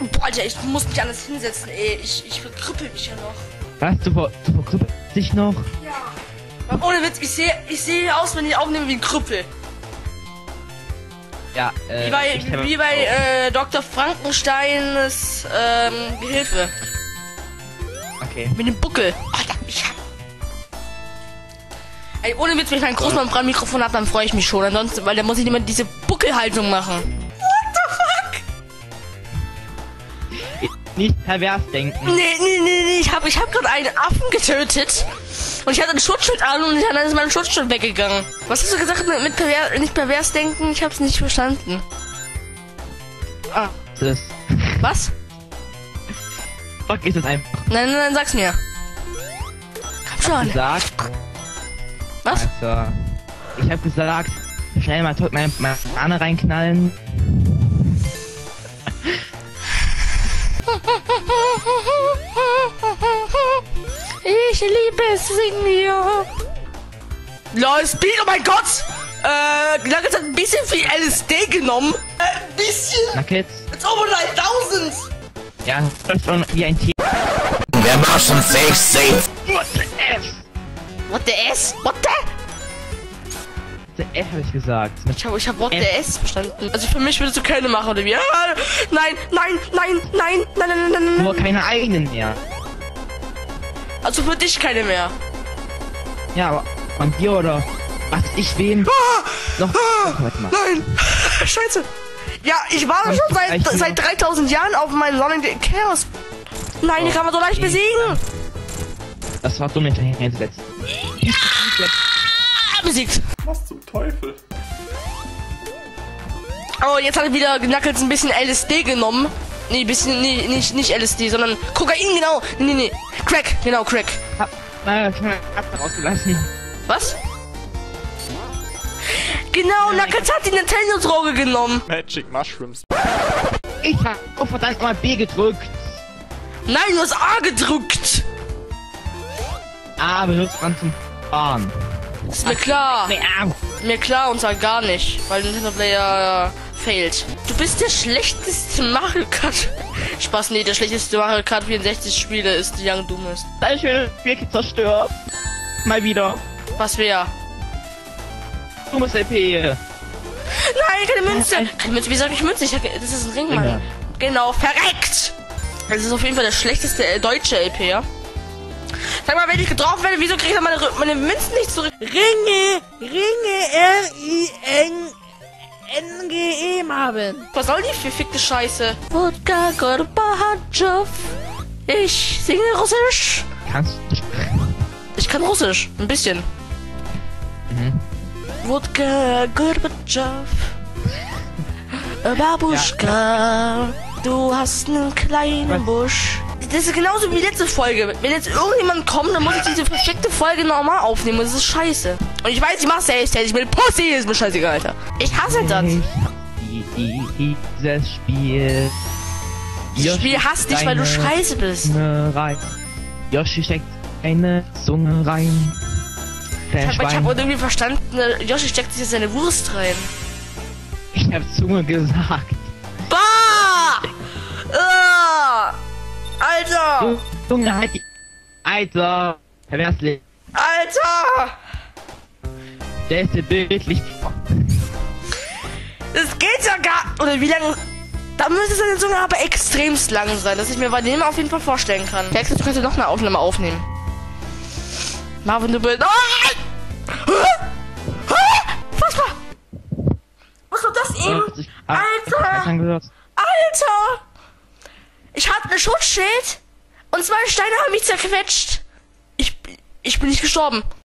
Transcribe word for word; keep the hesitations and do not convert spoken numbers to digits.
Boah, Alter, ich muss mich anders hinsetzen, ey. Ich, ich verkrüppel mich ja noch. Was? Du, ver du verkrüppelst dich noch? Ja. Ohne Witz, ich sehe ich sehe aus, wenn ich aufnehme wie ein Krüppel. Ja, äh. Wie bei, ich wie bei äh, Doktor Frankensteins ähm, Gehilfe. Okay. Mit dem Buckel. Alter, ich hab... Ey, ohne Witz, wenn ich mein Großmann-Mikrofon habe, dann freue ich mich schon. Ansonsten, weil der muss ich immer diese Buckelhaltung machen. What the fuck? Nicht pervers denken. Nee, nee, nee, nee. Ich hab, ich hab gerade einen Affen getötet. Und ich hatte ein Schutzschild an und dann ist mein Schutzschild weggegangen. Was hast du gesagt mit, mit pervers, nicht pervers denken? Ich hab's nicht verstanden. Ah. Das. Was? Fuck, ist das einfach. Nein, nein, nein, sag's mir. Komm schon. Gesagt. Was? Also, ich hab gesagt, schnell mal tot meine Banane reinknallen. Ich liebe es singen, ja. Lol, Speed, oh mein Gott! Äh, Nuggets hat ein bisschen viel L S D genommen. Äh, ein bisschen. Na Kids. It's over nine thousand. Ja, das ist schon wie ein Tier. Wir machen safe, safe. What the F? What the S? What the? The F hab ich gesagt. Ich hab, ich hab What the S verstanden. Also für mich würdest du keine machen, oder wie? Ah, nein, nein, nein, nein, nein, nein, nein, nein. Nur keine eigenen mehr. Also für dich keine mehr. Ja, aber von dir oder was ich wem? Ah, Noch. ah, Warte mal. nein. Scheiße. Ja, ich war schon seit, seit dreitausend Jahren auf meinem Sonic Chaos. Nein, die kann man so leicht besiegen. Das war dumm hinterhergesetzt. Ja, besiegt. Was zum Teufel? Oh, jetzt hat er wieder Knuckles ein bisschen L S D genommen. Nee, bisschen, nee, nicht, nicht L S D, sondern Kokain, genau. Nee, nee, nee. Crack, genau, Crack. Hab, äh, hab rausgelassen. Was? Genau, Knuckles hat die Nintendo-Droge genommen. Magic Mushrooms. Ich hab oh, verdammt mal B gedrückt. Nein, du hast A gedrückt. A benutzt man zum Fahren. Ist mir klar. Nee, au. Mir klar und zwar gar nicht, weil Nintendo Player äh, failt. Du bist der schlechteste Mario Kart. Spaß, nee, der schlechteste Mario Kart vierundsechzig Spiele ist Young Doomist. Da ist mir wirklich zerstört. Mal wieder. Was wär? Du musst L P. Nein, keine Münze. Keine Münze, wie sag ich Münze? Ich hab, das ist ein Ring, Mann. Ja. Genau, verreckt. Das ist auf jeden Fall der schlechteste äh, deutsche L P, ja? Sag mal, wenn ich getroffen werde, wieso kriege ich meine, meine Münzen nicht zurück? Ringe, Ringe, R I N N G E, Marvin. Was soll die verfickte Scheiße? Wodka Gorbatschow. Ich singe Russisch. Kannst du sprechen? Ich kann Russisch, ein bisschen. Mhm. Wodka Gorbatschow. Babuschka, du hast einen kleinen Busch. Das ist genauso wie die letzte Folge. Wenn jetzt irgendjemand kommt, dann muss ich diese perfekte Folge normal aufnehmen. Und das ist scheiße. Und ich weiß, ich mach's selbst. Ich bin Pussy, ist mir scheißegal, Alter. Ich hasse das. Ich hab die, die, dieses Spiel. Das Spiel hasst dich, weil du scheiße bist. Rein. Yoshi steckt eine Zunge rein. Ich hab, ich hab irgendwie verstanden, Yoshi steckt sich jetzt seine Wurst rein. Ich hab Zunge gesagt. Bah! Uh! Alter! Zunge halt die. Alter! Perverslich. Alter! Der ist dir bildlich. Das geht ja gar... Oder wie lange... Da müsste seine Zunge aber extremst lang sein, dass ich mir bei dem auf jeden Fall vorstellen kann. Tex, du kannst noch eine Aufnahme aufnehmen. Marvin, du bist... Oh! Was war? Was war das eben? Alter! Alter! Ich hatte ein Schutzschild und zwei Steine haben mich zerquetscht. Ich, ich bin nicht gestorben.